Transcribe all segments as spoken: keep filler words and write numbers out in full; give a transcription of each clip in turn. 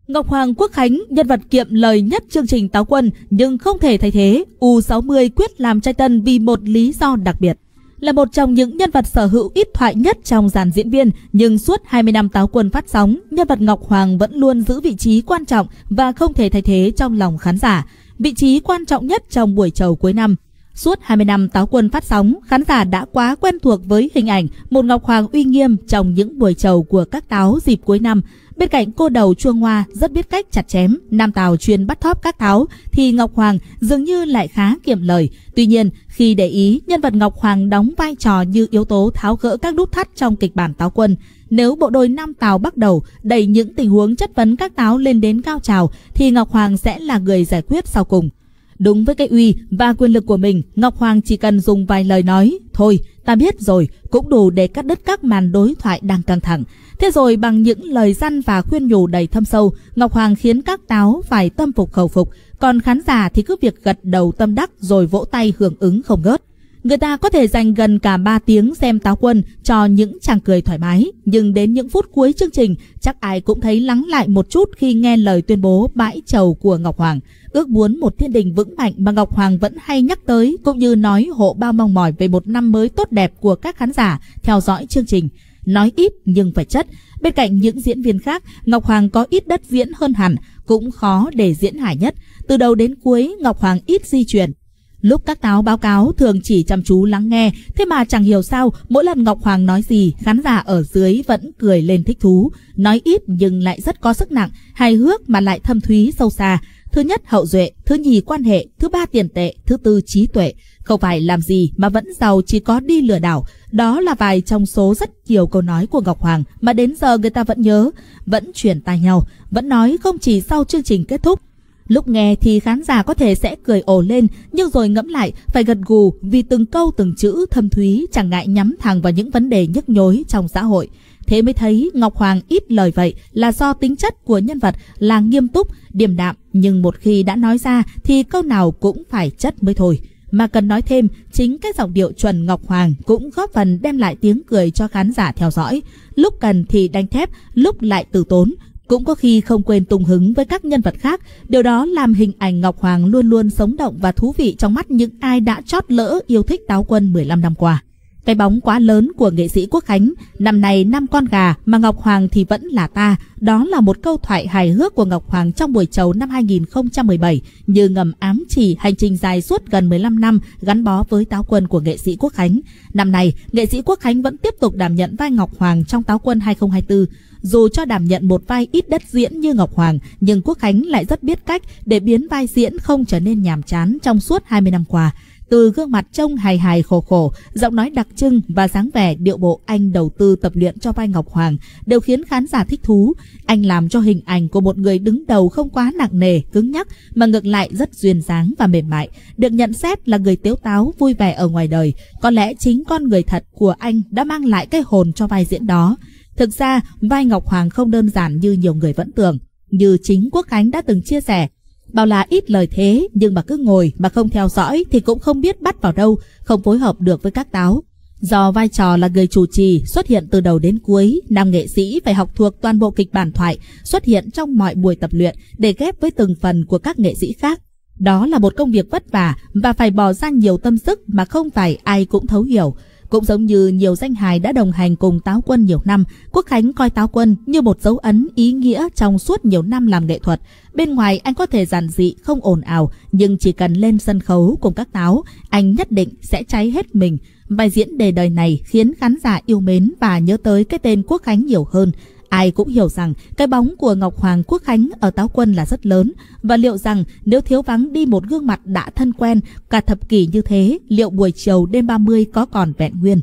Ngọc Hoàng, Quốc Khánh, nhân vật kiệm lời nhất chương trình Táo Quân nhưng không thể thay thế. U sáu mươi quyết làm trai tân vì một lý do đặc biệt. Là một trong những nhân vật sở hữu ít thoại nhất trong dàn diễn viên, nhưng suốt hai mươi năm Táo Quân phát sóng, nhân vật Ngọc Hoàng vẫn luôn giữ vị trí quan trọng và không thể thay thế trong lòng khán giả. Vị trí quan trọng nhất trong buổi chầu cuối năm. Suốt hai mươi năm Táo Quân phát sóng, khán giả đã quá quen thuộc với hình ảnh một Ngọc Hoàng uy nghiêm trong những buổi chầu của các táo dịp cuối năm. Bên cạnh cô đầu chuông hoa rất biết cách chặt chém, nam tào chuyên bắt thóp các táo, thì Ngọc Hoàng dường như lại khá kiệm lời. Tuy nhiên, khi để ý, nhân vật Ngọc Hoàng đóng vai trò như yếu tố tháo gỡ các nút thắt trong kịch bản Táo Quân. Nếu bộ đôi nam tào bắt đầu đẩy những tình huống chất vấn các táo lên đến cao trào, thì Ngọc Hoàng sẽ là người giải quyết sau cùng. Đúng với cái uy và quyền lực của mình, Ngọc Hoàng chỉ cần dùng vài lời nói, thôi, ta biết rồi, cũng đủ để cắt đứt các màn đối thoại đang căng thẳng. Thế rồi bằng những lời dăn và khuyên nhủ đầy thâm sâu, Ngọc Hoàng khiến các táo phải tâm phục khẩu phục, còn khán giả thì cứ việc gật đầu tâm đắc rồi vỗ tay hưởng ứng không ngớt. Người ta có thể dành gần cả ba tiếng xem Táo Quân cho những tràng cười thoải mái, nhưng đến những phút cuối chương trình, chắc ai cũng thấy lắng lại một chút khi nghe lời tuyên bố bãi chầu của Ngọc Hoàng. Ước muốn một thiên đình vững mạnh mà Ngọc Hoàng vẫn hay nhắc tới, cũng như nói hộ bao mong mỏi về một năm mới tốt đẹp của các khán giả theo dõi chương trình. Nói ít nhưng phải chất. Bên cạnh những diễn viên khác, Ngọc Hoàng có ít đất diễn hơn hẳn, cũng khó để diễn hài nhất. Từ đầu đến cuối, Ngọc Hoàng ít di chuyển. Lúc các táo báo cáo thường chỉ chăm chú lắng nghe, thế mà chẳng hiểu sao mỗi lần Ngọc Hoàng nói gì, khán giả ở dưới vẫn cười lên thích thú. Nói ít nhưng lại rất có sức nặng, hài hước mà lại thâm thúy sâu xa. Thứ nhất hậu duệ, thứ nhì quan hệ, thứ ba tiền tệ, thứ tư trí tuệ. Không phải làm gì mà vẫn giàu chỉ có đi lừa đảo. Đó là vài trong số rất nhiều câu nói của Ngọc Hoàng mà đến giờ người ta vẫn nhớ, vẫn truyền tai nhau, vẫn nói không chỉ sau chương trình kết thúc. Lúc nghe thì khán giả có thể sẽ cười ồ lên, nhưng rồi ngẫm lại phải gật gù vì từng câu từng chữ thâm thúy, chẳng ngại nhắm thẳng vào những vấn đề nhức nhối trong xã hội. Thế mới thấy Ngọc Hoàng ít lời vậy là do tính chất của nhân vật là nghiêm túc, điềm đạm, nhưng một khi đã nói ra thì câu nào cũng phải chất mới thôi. Mà cần nói thêm, chính cái giọng điệu chuẩn Ngọc Hoàng cũng góp phần đem lại tiếng cười cho khán giả theo dõi. Lúc cần thì đanh thép, lúc lại từ tốn. Cũng có khi không quên tung hứng với các nhân vật khác. Điều đó làm hình ảnh Ngọc Hoàng luôn luôn sống động và thú vị trong mắt những ai đã chót lỡ yêu thích Táo Quân mười lăm năm qua. Cái bóng quá lớn của nghệ sĩ Quốc Khánh, năm này năm con gà mà Ngọc Hoàng thì vẫn là ta. Đó là một câu thoại hài hước của Ngọc Hoàng trong buổi chầu năm hai nghìn không trăm mười bảy, như ngầm ám chỉ hành trình dài suốt gần mười lăm năm gắn bó với Táo Quân của nghệ sĩ Quốc Khánh. Năm nay, nghệ sĩ Quốc Khánh vẫn tiếp tục đảm nhận vai Ngọc Hoàng trong Táo Quân hai không hai tư. Dù cho đảm nhận một vai ít đất diễn như Ngọc Hoàng, nhưng Quốc Khánh lại rất biết cách để biến vai diễn không trở nên nhàm chán trong suốt hai mươi năm qua. Từ gương mặt trông hài hài khổ khổ, giọng nói đặc trưng và dáng vẻ điệu bộ anh đầu tư tập luyện cho vai Ngọc Hoàng đều khiến khán giả thích thú. Anh làm cho hình ảnh của một người đứng đầu không quá nặng nề, cứng nhắc mà ngược lại rất duyên dáng và mềm mại, được nhận xét là người tếu táo, vui vẻ ở ngoài đời. Có lẽ chính con người thật của anh đã mang lại cái hồn cho vai diễn đó. Thực ra, vai Ngọc Hoàng không đơn giản như nhiều người vẫn tưởng. Như chính Quốc Khánh đã từng chia sẻ, bảo là ít lời thế, nhưng mà cứ ngồi mà không theo dõi thì cũng không biết bắt vào đâu, không phối hợp được với các táo. Do vai trò là người chủ trì xuất hiện từ đầu đến cuối, nam nghệ sĩ phải học thuộc toàn bộ kịch bản thoại, xuất hiện trong mọi buổi tập luyện để ghép với từng phần của các nghệ sĩ khác. Đó là một công việc vất vả và phải bỏ ra nhiều tâm sức mà không phải ai cũng thấu hiểu. Cũng giống như nhiều danh hài đã đồng hành cùng Táo Quân nhiều năm, Quốc Khánh coi Táo Quân như một dấu ấn ý nghĩa trong suốt nhiều năm làm nghệ thuật. Bên ngoài anh có thể giản dị, không ồn ào, nhưng chỉ cần lên sân khấu cùng các táo, anh nhất định sẽ cháy hết mình. Vai diễn đề đời này khiến khán giả yêu mến và nhớ tới cái tên Quốc Khánh nhiều hơn. Ai cũng hiểu rằng cái bóng của Ngọc Hoàng, Quốc Khánh ở Táo Quân là rất lớn, và liệu rằng nếu thiếu vắng đi một gương mặt đã thân quen cả thập kỷ như thế, liệu buổi chiều đêm ba mươi có còn vẹn nguyên?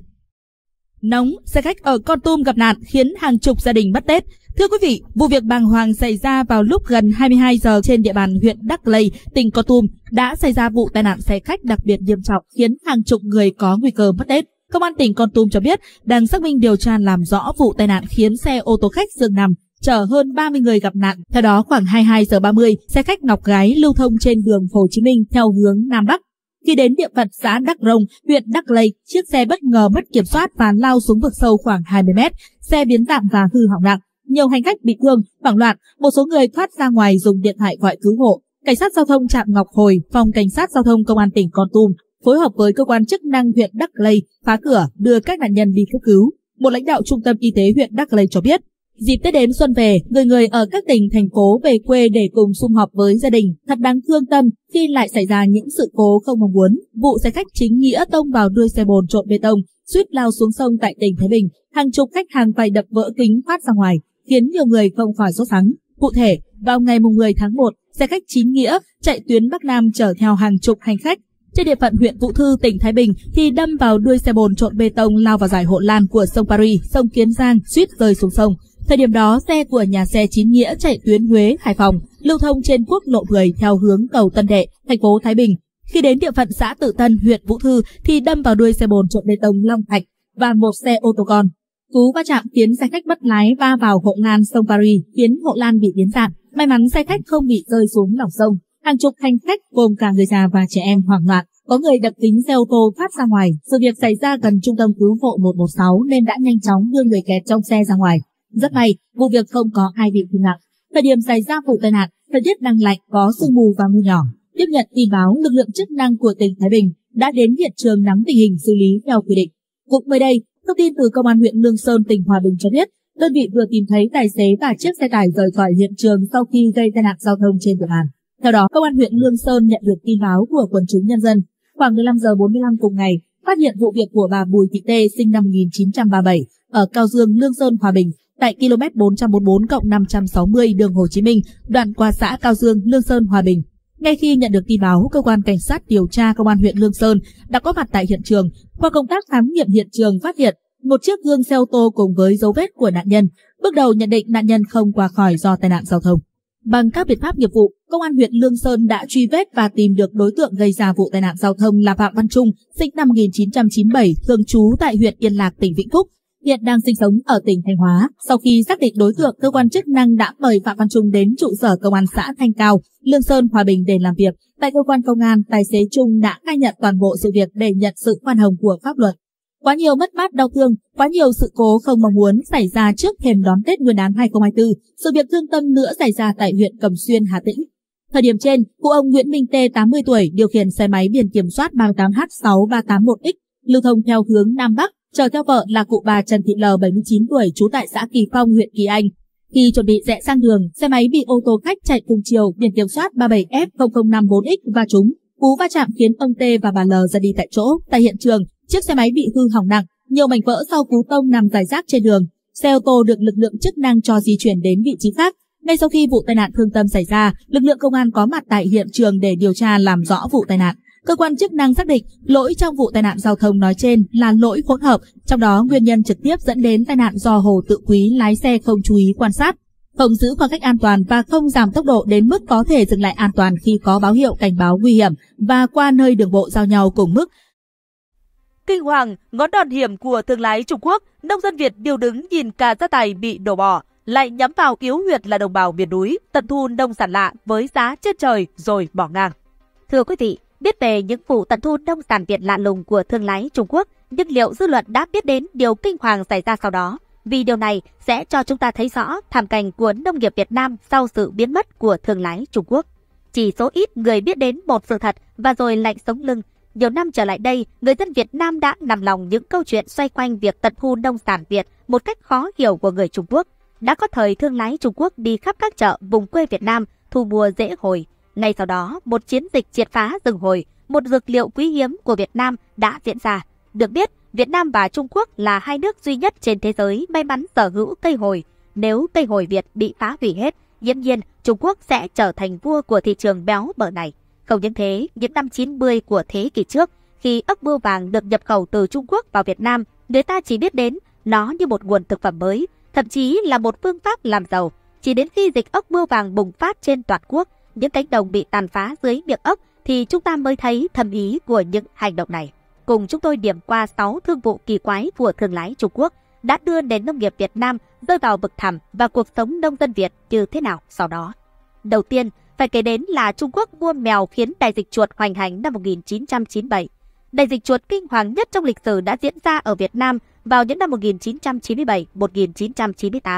Nóng, xe khách ở Kon Tum gặp nạn khiến hàng chục gia đình mất Tết. Thưa quý vị, vụ việc bàng hoàng xảy ra vào lúc gần hai mươi hai giờ trên địa bàn huyện Đắc Lây, tỉnh Kon Tum đã xảy ra vụ tai nạn xe khách đặc biệt nghiêm trọng khiến hàng chục người có nguy cơ mất Tết. Công an tỉnh Kon Tum cho biết đang xác minh điều tra làm rõ vụ tai nạn khiến xe ô tô khách giường nằm chở hơn ba mươi người gặp nạn. Theo đó, khoảng hai mươi hai giờ ba mươi, xe khách Ngọc Gái lưu thông trên đường Hồ Chí Minh theo hướng Nam Bắc. Khi đến địa phận xã Đắc Rông, huyện Đắc Lây, chiếc xe bất ngờ mất kiểm soát và lao xuống vực sâu khoảng hai mươi mét. Xe biến dạng và hư hỏng nặng. nhiều hành khách bị thương, hoảng loạn, một số người thoát ra ngoài dùng điện thoại gọi cứu hộ. Cảnh sát giao thông trạm Ngọc Hồi, phòng cảnh sát giao thông công an tỉnh Kon Tum phối hợp với cơ quan chức năng huyện Đắc Lây phá cửa đưa các nạn nhân đi cấp cứu. Một lãnh đạo trung tâm y tế huyện Đắc Lây cho biết, dịp Tết đến xuân về, người người ở các tỉnh thành phố về quê để cùng sum họp với gia đình, thật đáng thương tâm khi lại xảy ra những sự cố không mong muốn. Vụ xe khách chính nghĩa tông vào đuôi xe bồn trộn bê tông, suýt lao xuống sông tại tỉnh Thái Bình, hàng chục khách hàng phải đập vỡ kính thoát ra ngoài, khiến nhiều người không khỏi sốt sắng. Cụ thể, vào ngày mười tháng một, xe khách chính nghĩa chạy tuyến Bắc Nam chở theo hàng chục hành khách trên địa phận huyện Vũ Thư, tỉnh Thái Bình thì đâm vào đuôi xe bồn trộn bê tông lao vào dải hộ lan của sông Paris, sông Kiến Giang, suýt rơi xuống sông. Thời điểm đó, xe của nhà xe chính nghĩa chạy tuyến Huế, Hải Phòng, lưu thông trên quốc lộ mười theo hướng cầu Tân Đệ, thành phố Thái Bình. Khi đến địa phận xã Tự Tân, huyện Vũ Thư thì đâm vào đuôi xe bồn trộn bê tông Long Thạch và một xe ô tô con. Cú va chạm khiến xe khách mất lái va vào hộ lan sông Paris, khiến hộ lan bị biến dạng. May mắn xe khách không bị rơi xuống lòng sông. Hàng chục hành khách gồm cả người già và trẻ em hoảng loạn, có người đập kính xe ô tô thoát ra ngoài. Sự việc xảy ra gần trung tâm cứu hộ một một sáu nên đã nhanh chóng đưa người kẹt trong xe ra ngoài. Rất may, vụ việc không có ai bị thương nặng. Thời điểm xảy ra vụ tai nạn, thời tiết đang lạnh, có sương mù và mưa nhỏ. Tiếp nhận tin báo, lực lượng chức năng của tỉnh Thái Bình đã đến hiện trường nắm tình hình xử lý theo quy định. Cũng mới đây, thông tin từ Công an huyện Lương Sơn, tỉnh Hòa Bình cho biết, đơn vị vừa tìm thấy tài xế và chiếc xe tải rời khỏi hiện trường sau khi gây tai nạn giao thông trên địa bàn. Theo đó, Công an huyện Lương Sơn nhận được tin báo của quần chúng nhân dân. Khoảng mười lăm giờ bốn mươi lăm cùng ngày, phát hiện vụ việc của bà Bùi Thị Tê sinh năm một nghìn chín trăm ba mươi bảy ở Cao Dương, Lương Sơn, Hòa Bình, tại ki lô mét bốn trăm bốn mươi bốn cộng năm trăm sáu mươi đường Hồ Chí Minh, đoạn qua xã Cao Dương, Lương Sơn, Hòa Bình. Ngay khi nhận được tin báo, cơ quan cảnh sát điều tra Công an huyện Lương Sơn đã có mặt tại hiện trường. Qua công tác khám nghiệm hiện trường phát hiện một chiếc gương xe ô tô cùng với dấu vết của nạn nhân. Bước đầu nhận định nạn nhân không qua khỏi do tai nạn giao thông. Bằng các biện pháp nghiệp vụ, Công an huyện Lương Sơn đã truy vết và tìm được đối tượng gây ra vụ tai nạn giao thông là Phạm Văn Trung, sinh năm một nghìn chín trăm chín mươi bảy, thường trú tại huyện Yên Lạc, tỉnh Vĩnh Phúc, hiện đang sinh sống ở tỉnh Thanh Hóa. Sau khi xác định đối tượng, cơ quan chức năng đã mời Phạm Văn Trung đến trụ sở Công an xã Thanh Cao, Lương Sơn, Hòa Bình để làm việc. Tại cơ quan công an, tài xế Trung đã khai nhận toàn bộ sự việc để nhận sự khoan hồng của pháp luật. Quá nhiều mất mát đau thương, quá nhiều sự cố không mong muốn xảy ra trước thềm đón Tết Nguyên đán hai không hai tư. Sự việc thương tâm nữa xảy ra tại huyện Cẩm Xuyên, Hà Tĩnh. Thời điểm trên, cụ ông Nguyễn Minh Tê, tám mươi tuổi, điều khiển xe máy biển kiểm soát ba mươi tám H sáu ba tám một X, lưu thông theo hướng Nam Bắc, chở theo vợ là cụ bà Trần Thị L, bảy mươi chín tuổi, trú tại xã Kỳ Phong, huyện Kỳ Anh. Khi chuẩn bị rẽ sang đường, xe máy bị ô tô khách chạy cùng chiều biển kiểm soát ba mươi bảy F không không năm bốn X va trúng. Cú va chạm khiến ông T và bà L ra đi tại chỗ. Tại hiện trường, chiếc xe máy bị hư hỏng nặng, nhiều mảnh vỡ sau cú tông nằm rải rác trên đường. Xe ô tô được lực lượng chức năng cho di chuyển đến vị trí khác. Ngay sau khi vụ tai nạn thương tâm xảy ra, lực lượng công an có mặt tại hiện trường để điều tra làm rõ vụ tai nạn. Cơ quan chức năng xác định lỗi trong vụ tai nạn giao thông nói trên là lỗi hỗn hợp, trong đó nguyên nhân trực tiếp dẫn đến tai nạn do Hồ Tự Quý lái xe không chú ý quan sát, không giữ khoảng cách an toàn và không giảm tốc độ đến mức có thể dừng lại an toàn khi có báo hiệu cảnh báo nguy hiểm và qua nơi đường bộ giao nhau cùng mức. Kinh hoàng, ngón đòn hiểm của thương lái Trung Quốc, nông dân Việt điêu đứng nhìn cả gia tài bị đổ bỏ, lại nhắm vào yếu huyệt là đồng bào miền núi, tận thu nông sản lạ với giá trên trời rồi bỏ ngang. Thưa quý vị, biết về những vụ tận thu nông sản Việt lạ lùng của thương lái Trung Quốc, nhưng liệu dư luận đã biết đến điều kinh hoàng xảy ra sau đó? Vì điều này sẽ cho chúng ta thấy rõ thảm cảnh của nông nghiệp Việt Nam sau sự biến mất của thương lái Trung Quốc. Chỉ số ít người biết đến một sự thật và rồi lạnh sống lưng. Nhiều năm trở lại đây, người dân Việt Nam đã nằm lòng những câu chuyện xoay quanh việc tận thu nông sản Việt một cách khó hiểu của người Trung Quốc. Đã có thời thương lái Trung Quốc đi khắp các chợ vùng quê Việt Nam thu mua rễ hồi. Ngay sau đó, một chiến dịch triệt phá rừng hồi, một dược liệu quý hiếm của Việt Nam đã diễn ra. Được biết, Việt Nam và Trung Quốc là hai nước duy nhất trên thế giới may mắn sở hữu cây hồi. Nếu cây hồi Việt bị phá hủy hết, dĩ nhiên Trung Quốc sẽ trở thành vua của thị trường béo bở này. Không những thế, những năm chín mươi của thế kỷ trước, khi ốc bươu vàng được nhập khẩu từ Trung Quốc vào Việt Nam, người ta chỉ biết đến nó như một nguồn thực phẩm mới, thậm chí là một phương pháp làm giàu. Chỉ đến khi dịch ốc bươu vàng bùng phát trên toàn quốc, những cánh đồng bị tàn phá dưới miệng ốc, thì chúng ta mới thấy thâm ý của những hành động này. Cùng chúng tôi điểm qua sáu thương vụ kỳ quái của thương lái Trung Quốc đã đưa nền nông nghiệp Việt Nam rơi vào vực thẳm và cuộc sống nông dân Việt như thế nào sau đó. Đầu tiên, phải kể đến là Trung Quốc mua mèo khiến đại dịch chuột hoành hành năm một nghìn chín trăm chín mươi bảy. Đại dịch chuột kinh hoàng nhất trong lịch sử đã diễn ra ở Việt Nam vào những năm một nghìn chín trăm chín mươi bảy đến một nghìn chín trăm chín mươi tám,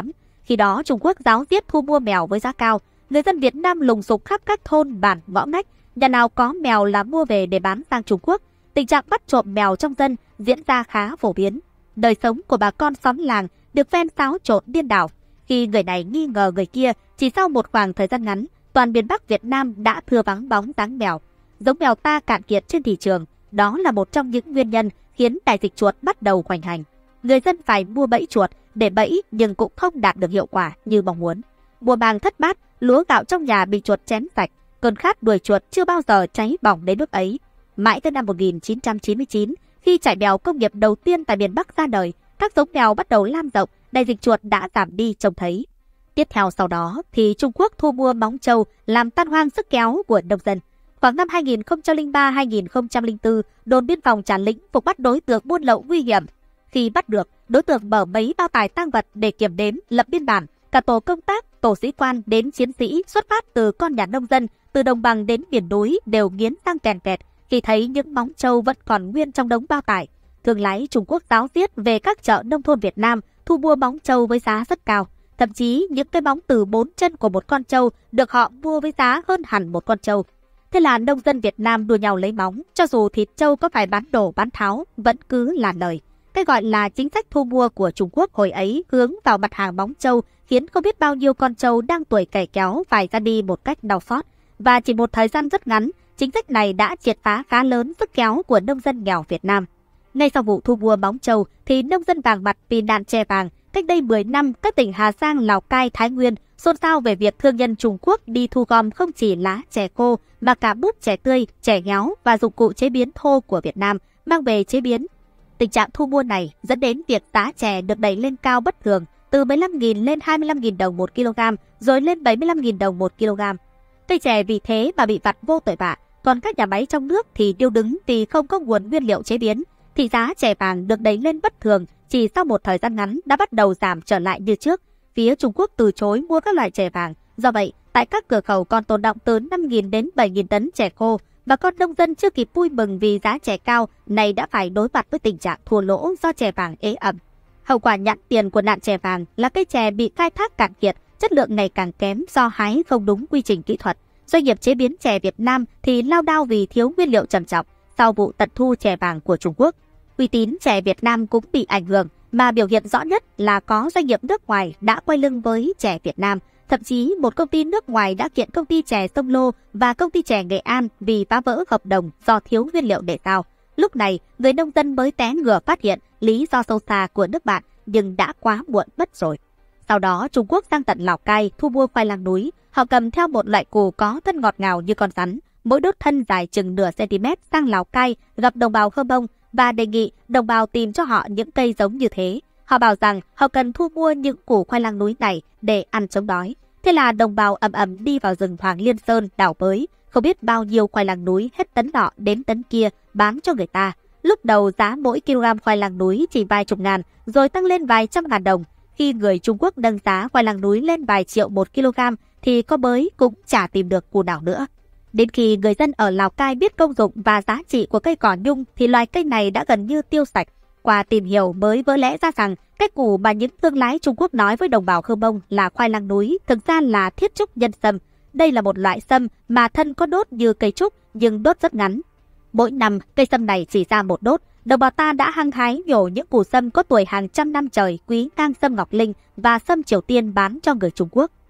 Khi đó Trung Quốc giáo diết thu mua mèo với giá cao, người dân Việt Nam lùng sục khắp các thôn bản ngõ ngách, nhà nào có mèo là mua về để bán sang Trung Quốc. Tình trạng bắt trộm mèo trong dân diễn ra khá phổ biến. Đời sống của bà con xóm làng được phen xáo trộn điên đảo. Khi người này nghi ngờ người kia, chỉ sau một khoảng thời gian ngắn, toàn miền Bắc Việt Nam đã thưa vắng bóng dáng mèo. Giống mèo ta cạn kiệt trên thị trường, đó là một trong những nguyên nhân khiến đại dịch chuột bắt đầu hoành hành. Người dân phải mua bẫy chuột để bẫy nhưng cũng không đạt được hiệu quả như mong muốn. Mùa màng thất bát, lúa gạo trong nhà bị chuột chén sạch, cơn khát đuổi chuột chưa bao giờ cháy bỏng đến mức ấy. Mãi tới năm một nghìn chín trăm chín mươi chín, khi trại mèo công nghiệp đầu tiên tại miền Bắc ra đời, các giống mèo bắt đầu lan rộng, đại dịch chuột đã giảm đi trông thấy. Tiếp theo sau đó thì Trung Quốc thu mua móng trâu làm tan hoang sức kéo của nông dân. Khoảng năm hai nghìn không trăm lẻ ba đến hai nghìn không trăm lẻ bốn, đồn biên phòng Trà Lĩnh phục bắt đối tượng buôn lậu nguy hiểm. Khi bắt được, đối tượng mở mấy bao tải tang vật để kiểm đếm, lập biên bản. Cả tổ công tác, tổ sĩ quan đến chiến sĩ xuất phát từ con nhà nông dân, từ đồng bằng đến miền núi đều nghiến răng kèn kẹt khi thấy những móng trâu vẫn còn nguyên trong đống bao tải. Thương lái Trung Quốc giáo diết về các chợ nông thôn Việt Nam thu mua móng trâu với giá rất cao. Thậm chí những cái móng từ bốn chân của một con trâu được họ mua với giá hơn hẳn một con trâu. Thế là nông dân Việt Nam đua nhau lấy móng, cho dù thịt trâu có phải bán đổ bán tháo vẫn cứ là lời. Cái gọi là chính sách thu mua của Trung Quốc hồi ấy hướng vào mặt hàng móng trâu khiến không biết bao nhiêu con trâu đang tuổi cày kéo phải ra đi một cách đau xót. Và chỉ một thời gian rất ngắn, chính sách này đã triệt phá khá lớn sức kéo của nông dân nghèo Việt Nam. Ngay sau vụ thu mua móng trâu thì nông dân vàng mặt vì nạn chè vàng. Cách đây mười năm, các tỉnh Hà Giang, Lào Cai, Thái Nguyên xôn xao về việc thương nhân Trung Quốc đi thu gom không chỉ lá chè khô mà cả búp chè tươi, chè héo và dụng cụ chế biến thô của Việt Nam mang về chế biến. Tình trạng thu mua này dẫn đến việc giá chè được đẩy lên cao bất thường, từ mười lăm nghìn lên hai mươi lăm nghìn đồng một kg, rồi lên bảy mươi lăm nghìn đồng một kg. Cây chè vì thế mà bị vặt vô tội vạ, còn các nhà máy trong nước thì điêu đứng vì không có nguồn nguyên liệu chế biến. Thì giá chè vàng được đẩy lên bất thường, chỉ sau một thời gian ngắn đã bắt đầu giảm trở lại như trước. Phía Trung Quốc từ chối mua các loại chè vàng. Do vậy, tại các cửa khẩu còn tồn đọng từ năm nghìn đến bảy nghìn tấn chè khô. Và con nông dân chưa kịp vui mừng vì giá chè cao, này đã phải đối mặt với tình trạng thua lỗ do chè vàng ế ẩm. Hậu quả nhãn tiền của nạn chè vàng là cây chè bị khai thác cạn kiệt, chất lượng ngày càng kém do hái không đúng quy trình kỹ thuật. Doanh nghiệp chế biến chè Việt Nam thì lao đao vì thiếu nguyên liệu trầm trọng sau vụ tận thu chè vàng của Trung Quốc. Uy tín chè Việt Nam cũng bị ảnh hưởng, mà biểu hiện rõ nhất là có doanh nghiệp nước ngoài đã quay lưng với chè Việt Nam. Thậm chí một công ty nước ngoài đã kiện công ty chè Sông Lô và công ty chè Nghệ An vì phá vỡ hợp đồng do thiếu nguyên liệu để giao. Lúc này, người nông dân mới té ngửa phát hiện lý do sâu xa của nước bạn, nhưng đã quá muộn mất rồi. Sau đó, Trung Quốc sang tận Lào Cai thu mua khoai lang núi. Họ cầm theo một loại củ có thân ngọt ngào như con rắn, mỗi đốt thân dài chừng nửa cm sang Lào Cai gặp đồng bào Hơ Mông và đề nghị đồng bào tìm cho họ những cây giống như thế. Họ bảo rằng họ cần thu mua những củ khoai lang núi này để ăn chống đói. Thế là đồng bào ầm ầm đi vào rừng Hoàng Liên Sơn đào bới, không biết bao nhiêu khoai lang núi hết tấn nọ đến tấn kia bán cho người ta. Lúc đầu giá mỗi kg khoai lang núi chỉ vài chục ngàn, rồi tăng lên vài trăm ngàn đồng. Khi người Trung Quốc nâng giá khoai lang núi lên vài triệu một kg thì có bới cũng chả tìm được củ nào nữa. Đến khi người dân ở Lào Cai biết công dụng và giá trị của cây cỏ nhung thì loài cây này đã gần như tiêu sạch. Qua tìm hiểu mới vỡ lẽ ra rằng cái củ mà những thương lái Trung Quốc nói với đồng bào Hơ Mông là khoai lang núi thực ra là thiết trúc nhân sâm. Đây là một loại sâm mà thân có đốt như cây trúc nhưng đốt rất ngắn. Mỗi năm cây sâm này chỉ ra một đốt, đồng bào ta đã hăng hái nhổ những củ sâm có tuổi hàng trăm năm trời quý ngang sâm Ngọc Linh và sâm Triều Tiên bán cho người Trung Quốc.